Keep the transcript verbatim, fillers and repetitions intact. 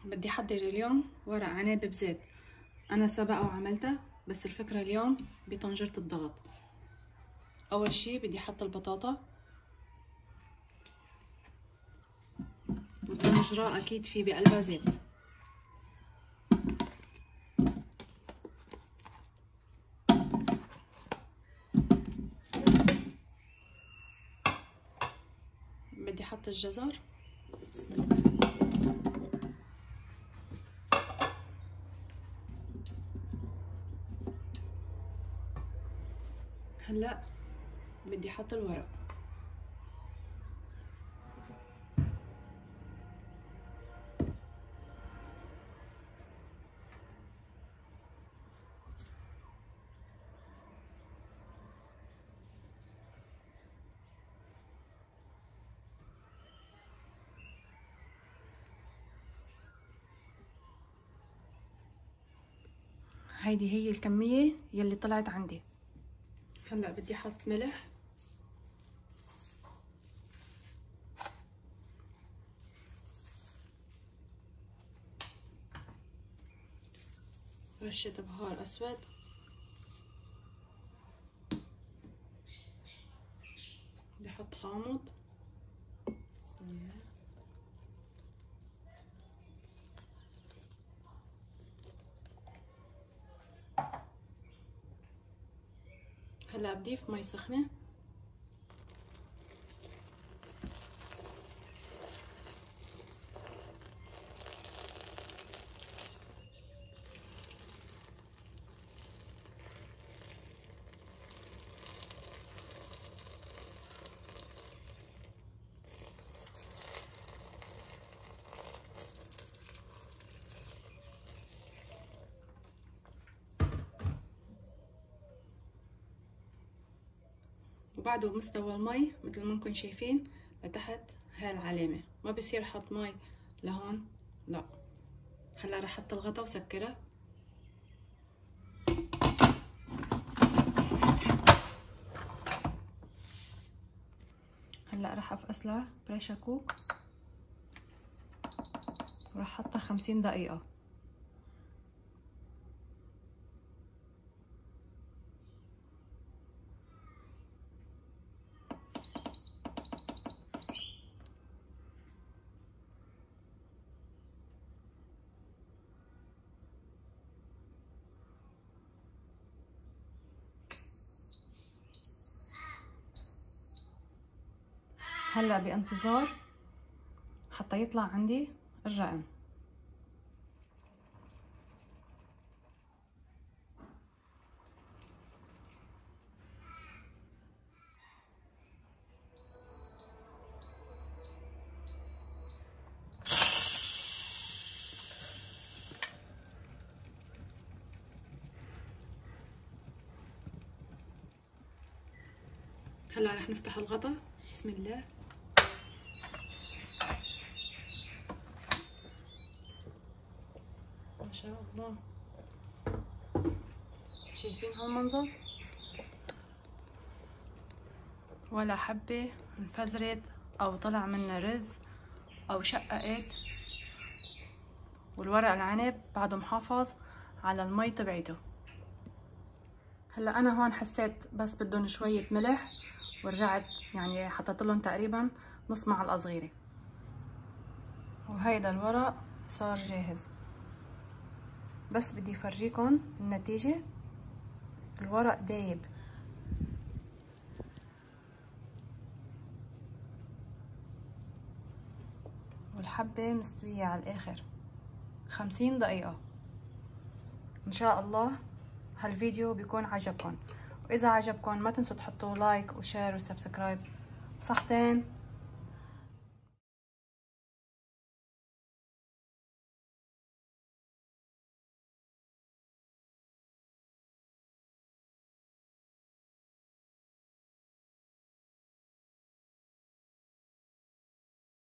بدي احضر اليوم ورق عنب بزيت. انا سبق وعملتها بس الفكرة اليوم بطنجرة الضغط. اول شي بدي احط البطاطا، والطنجرة اكيد في بقلبها زيت. بدي احط الجزر. بسم الله. هلا بدي احط الورق. هيدي هي الكمية يلي طلعت عندي. هلا بدي احط ملح، رشة بهار اسود، بدي احط حامض. بسم الله. هلا بضيف مي سخنة. وبعده مستوى المي مثل ما انكم شايفين لتحت هاي العلامة، ما بصير احط مي لهون، لا. هلا رح احط الغطا وسكرها. هلا رح افقس لها بريشر كوك ورح احطها خمسين دقيقة. هلا بانتظار حتى يطلع عندي الرقم. هلا رح نفتح الغطا. بسم الله. ما شاء الله، شايفين هالمنظر؟ ولا حبة انفجرت او طلع منها رز او شققت، والورق العنب بعده محافظ على المي تبعته. هلا انا هون حسيت بس بدهم شوية ملح ورجعت يعني حطيت لهم تقريبا نص معلقة صغيرة. وهيدا الورق صار جاهز، بس بدي فرجيكم النتيجة. الورق دايب، والحبة مستوية على الاخر. خمسين دقيقة ان شاء الله. هالفيديو بيكون عجبكم، واذا عجبكم ما تنسوا تحطوا لايك وشير وسبسكرايب. بصحتين.